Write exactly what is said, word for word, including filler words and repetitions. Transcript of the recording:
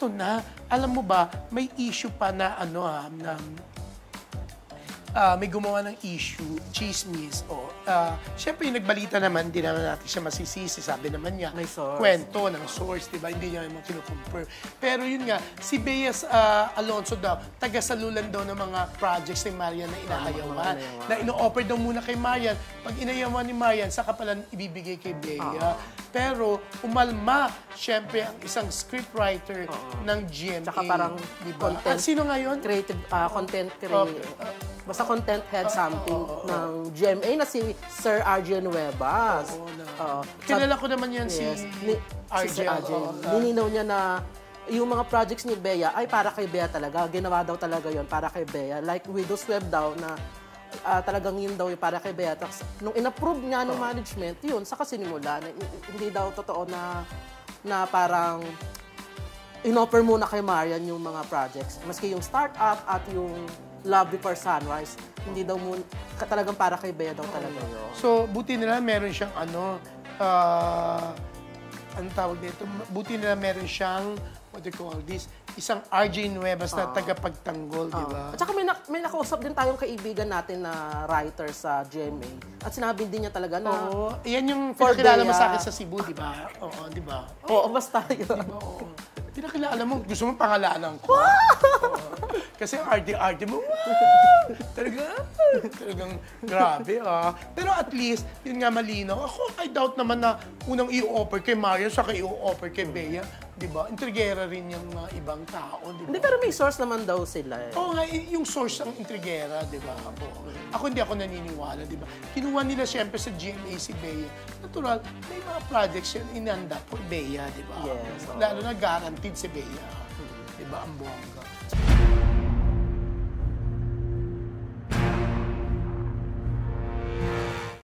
eto na, alam mo ba, may issue pa na ano ha, na uh, may gumawa ng issue, chismis, o, uh, syempre yung nagbalita naman, hindi naman natin siya masisisi, sabi naman niya, may source. Kwento ng source, di ba? Hindi niya naman kinukumpir. Pero yun nga, si Bea uh, Alonso daw, taga-salulan daw ng mga projects ni Marian na inaayawan. Na ino-offer daw muna kay Marian. Pag inayawan ni Marian, saka pala ibibigay kay Bea. Uh-huh. Pero umalma, syempre, ang isang scriptwriter uh-huh. ng G M A. Saka parang diba? content. Ah, sino nga yun? Creative, uh, content creator. Okay. Uh, Basta content head something uh, uh, uh, ng G M A na si Sir R J Nuevas. Oo, na. Uh, Kilala ko naman yan yes, si ni, R J. Si R J. Uh, uh, Nininaw niya na yung mga projects ni Bea ay para kay Bea talaga. Ginawa daw talaga yon para kay Bea. Like Widow's Web daw na uh, talagang yun daw yung para kay Bea. Tapos, nung in-approve niya ng management, yun, saka sinimula. Na, hindi daw totoo na, na parang in-offer muna kay Marian yung mga projects. Maski yung startup at yung Love Before Sunrise, hindi daw muna, talagang para kay Bea daw talaga yun. So, buti nila meron siyang ano, uh, ang tawag dito, buti nila meron siyang, what do you call this, isang R J Nuevas na uh, tagapagtanggol, uh, di ba? At saka may, na, may nakausap din tayong kaibigan natin na writer sa G M A. At sinabi din niya talaga na... Oo, yan yung pinakilala mo sa akin sa Cebu, di ba? Oo, di ba? Oo, basta yun. Diba, oo. Pinakilala mo, gusto mo pangalanan ko. Oo. Kasi ang R D-R D mo, wow! Talagang, talagang grabe, ah. Pero at least, yun nga malinaw. Ako, I doubt naman na unang i-offer kay Mario, saka i-offer kay Bea. Di ba? Intrigera rin yung mga ibang tao, di ba? Hindi, pero may source naman daw sila eh. Oo nga, yung source ang intrigera, di ba? Ako, ako hindi ako naniniwala, di ba? Kinuha nila siyempre sa G M A si Bea. Natural, may mga projects yan inanda for Bea, di ba? Yes. Lalo na guaranteed si Bea. Di ba? Ang buwangga.